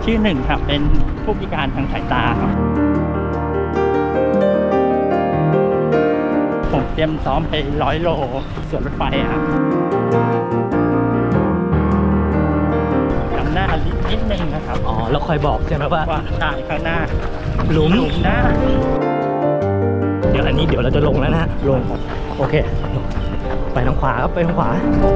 ชื่อหนึ่งครับเป็นผู้พิการทางสายตาครับผมเตรียมซ้อมไป100 โลสวนรถไฟครับจำหน้านิดนึงนะครับอ๋อแล้วคอยบอกใช่ไหมว่าใช่ข้างหน้าหลุมหน้าเดี๋ยวอันนี้เดี๋ยวเราจะลงแล้วนะลงโอเคไปทางขวาครับไปทางขวา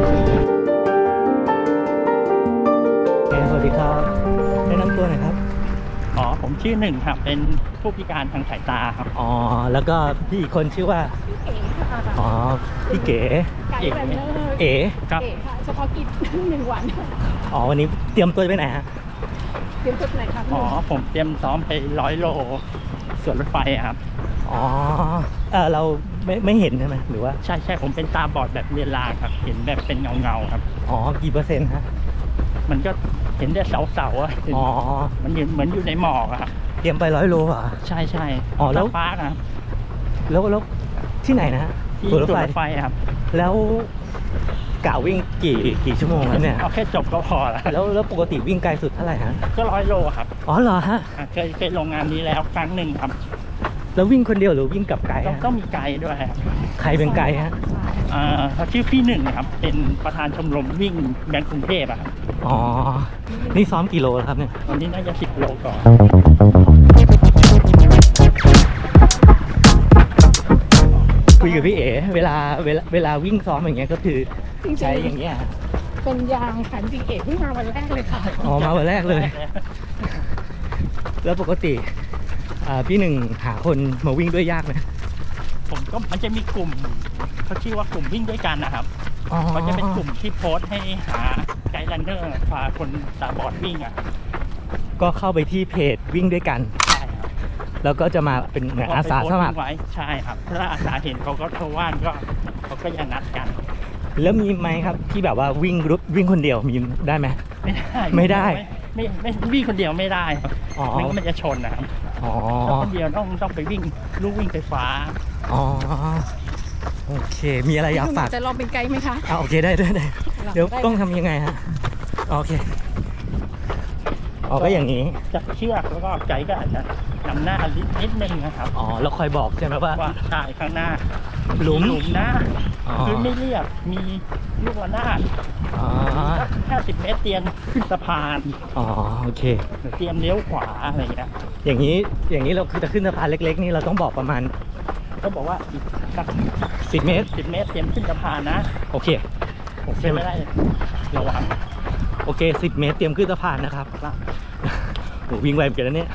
สวัสดีครับแนะนำตัวหน่อยครับอ๋อผมชื่อหนึ่งครับเป็นผู้พิการทางสายตาครับอ๋อแล้วก็พี่อีกคนชื่อว่าอ๋อพี่เก๋เอ๋ครับเฉพาะกิจ1 วันอ๋อวันนี้เตรียมตัวไปไหนฮะเตรียมตัวไปไหนครับอ๋อผมเตรียมซ้อมไป100 โลสวนรถไฟครับอ๋อเราไม่เห็นใช่ไหมหรือว่าใช่ผมเป็นตาบอดแบบเรียนลาครับเห็นแบบเป็นเงาครับอ๋อกี่เปอร์เซ็นต์ฮะมันก็เห็นได้เสาอ่ะอ๋อมันเหมือนอยู่ในหมอกครับเตรียมไป100 โลอ่ะใช่อ๋อแล้วฟ้าครับแล้วที่ไหนนะที่สวนรถไฟครับแล้วกะวิ่งกี่ชั่วโมงแล้วเนี่ยเอาแค่จบก็พอแล้วปกติวิ่งไกลสุดเท่าไหร่ฮะก็100 โลครับอ๋อเหรอฮะเคยลงงานนี้แล้วครั้งหนึ่งครับแล้ววิ่งคนเดียวหรือวิ่งกับไกด์ต้องมีไกด์ด้วยใครเป็นไกด์ฮะเขาชื่อพี่หนึ่งครับเป็นประธานชมรมวิ่งแบงก์กรุงเทพครับอ๋อนี่ซ้อมกี่โลแล้วครับเนี่ยวันนี้น่าจะ10 โลก่อนคุยกับพี่เอ๋เวลาวิ่งซ้อมอย่างเงี้ยก็คือใช้อย่างเงี้ยเป็นยางขันจริงเอ๋เพิ่งมาวันแรกเลยค่ะอ๋อมาวันแรกเลยแล้วปกติพี่หนึ่งหาคนมาวิ่งด้วยยากไหมผมก็มันจะมีกลุ่มเขาชื่อว่ากลุ่มวิ่งด้วยกันนะครับเขาจะเป็นกลุ่มที่โพสต์ให้หาไกด์รันเนอร์พาคนตาบอดวิ่งก็เข้าไปที่เพจวิ่งด้วยกันใช่ครับแล้วก็จะมาเป็นเหมือนอาสาสมัครไว้ใช่ครับถ้าอาสาเห็นเขาก็ว่างก็เขาก็จะนัดกันแล้วมีไหมครับที่แบบว่าวิ่งคนเดียวมีได้ไหมไม่ได้ไม่วิ่งคนเดียวไม่ได้ไม่งั้นมันจะชนนะครับคนเดียวต้องไปวิ่งลูกวิ่งไฟฟ้าอ๋อโอเคมีอะไรอยากฝากจะลองเป็นไกด์ไหมคะโอเคได้เดี๋ยวต้องทำยังไงฮะโอเคก็อย่างนี้จับเชือกแล้วก็ไกด์ก็อาจจะนำหน้านิดนึงนะครับอ๋อแล้วคอยบอกใช่ไหมว่าใช่ข้างหน้าหลุมหน้าคือไม่เรียบมีลูกระนาด50 เมตรเตรียมขึ้นสะพานอ๋อโอเคเตรียมเลี้ยวขวาอะไรอย่างนี้เราคือจะขึ้นสะพานเล็กๆนี่เราต้องบอกประมาณก็บอกว่าอีกสัก 10 เมตรเตรียมขึ้นสะพานนะโอเคใช่ไม่ได้ระวังโอเค10 เมตรเตรียมขึ้นสะพานนะครับโหวิ่งไวเหมือนกันนะเนี่ย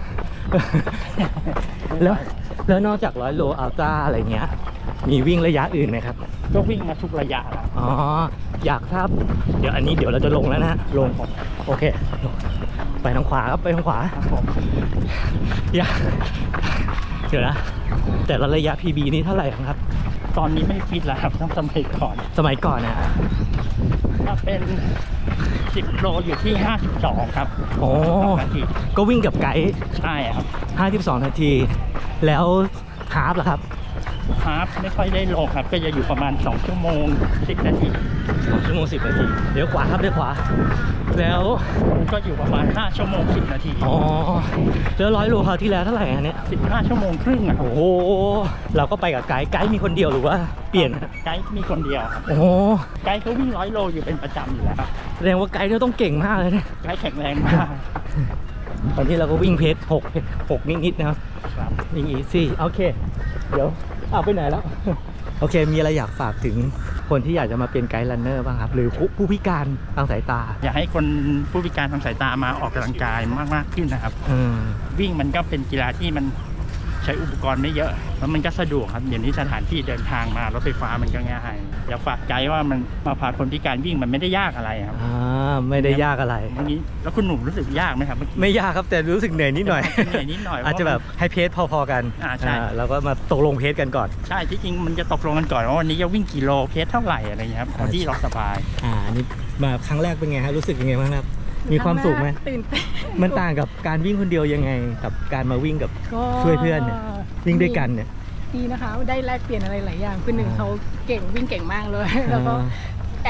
แล้วนอกจาก100 โลอัลตร้าอะไรเงี้ยมีวิ่งระยะอื่นไหมครับก็วิ่งมาทุกระยะแล้วอ๋ออยากทราบเดี๋ยวอันนี้เดี๋ยวเราจะลงแล้วนะลงโอเคไปทางขวาครับไปทางขวาอยากเดี๋ยวนะแต่ละระยะ PB นี่เท่าไหร่ครับตอนนี้ไม่ฟิตแล้วครับต้องสมัยก่อนนะถ้าเป็น10 โลอยู่ที่52ครับโอ้ก็วิ่งกับไกด์ใช่ครับ 52 นาทีแล้วฮาล์ฟล่ะครับฮาล์ฟไม่ค่อยได้ลงครับก็จะอยู่ประมาณ2 ชั่วโมง 10 นาที 2 ชั่วโมง 10 นาทีเดี๋ยวขวาครับเดี๋ยวขวาแล้วก็อยู่ประมาณ5 ชั่วโมง 10 นาทีอ๋อแล้ว100 โลคราวที่แล้วเท่าไหร่ฮะเนี่ย 15 ชั่วโมงครึ่งโอ้โหเราก็ไปกับไกด์มีคนเดียวหรือว่าเปลี่ยนไกด์มีคนเดียวครับโอ้ไกด์เขาวิ่ง100 โลอยู่เป็นประจำอยู่แล้วแสดงว่าไกด์เขาต้องเก่งมากเลยเนี่ยไกด์แข็งแรงมากตอนนี้เราก็วิ่งเพจ6นิดๆนะครับวิ่งอีซี่โอเคเดี๋ยวไปไหนแล้วโอเคมีอะไรอยากฝากถึงคนที่อยากจะมาเป็นไกด์รันเนอร์บ้างครับหรือผู้พิการทางสายตาอยากให้คนผู้พิการทางสายตามาออกกำลังกายมากขึ้นนะครับวิ่งมันก็เป็นกีฬาที่มันใช้อุปกรณ์ไม่เยอะแล้วมันก็สะดวกครับเดี๋ยวนี้สถานที่เดินทางมารถไฟฟ้ามันก็ง่ายอยากฝากไกด์ว่ามันมาพาคนพิการวิ่งมันไม่ได้ยากอะไรครับไม่ได้ยากอะไรนี้แล้วคุณหนุ่มรู้สึกยากไหมครับไม่ยากครับแต่รู้สึกเหนื่อยนิดหน่อยอาจจะแบบให้เพจพอๆกันใช่แล้วก็มาตกลงเพจกันก่อนใช่ที่จริงมันจะตกลงกันก่อนว่าวันนี้จะวิ่งกี่โลเพจเท่าไหร่อะไรเงี้ยครับที่เราสบายอันนี้มาครั้งแรกเป็นไงฮะรู้สึกยังไงบ้างครับมีความสุขไหมตื่นเต้นมันต่างกับการวิ่งคนเดียวยังไงกับการมาวิ่งกับช่วยเพื่อนเนี่ยวิ่งด้วยกันเนี่ยดีนะคะได้แลกเปลี่ยนอะไรหลายอย่างคือหนึ่งเขาเก่งวิ่งเก่งมากเลยแล้วก็แอ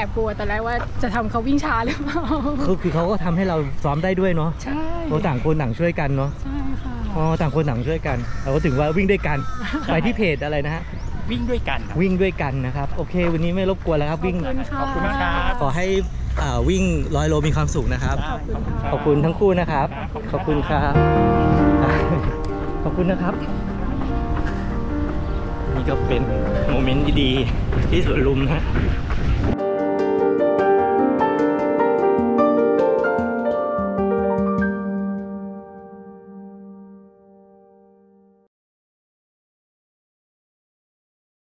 อบกลัวตอนแรกว่าจะทำเขาวิ่งช้าหรือเปล่าคือเขาก็ทำให้เราซ้อมได้ด้วยเนาะใช่เราต่างคนต่างช่วยกันเนาะใช่ค่ะอ๋อต่างคนต่างช่วยกัน เราก็ถึงว่าวิ่งด้วยกัน ไปที่เพจอะไรนะฮะวิ่งด้วยกันครับวิ่งด้วยกันนะครับ โอเค วันนี้ไม่รบกวนแล้วครับ วิ่งขอบคุณมากครับขอให้วิ่ง100 โลมีความสุขนะครับได้ขอบคุณทั้งคู่นะครับ ขอบคุณครับ ขอบคุณนะครับ นี่ก็เป็นโมเมนต์ดีๆที่สวนลุมนะ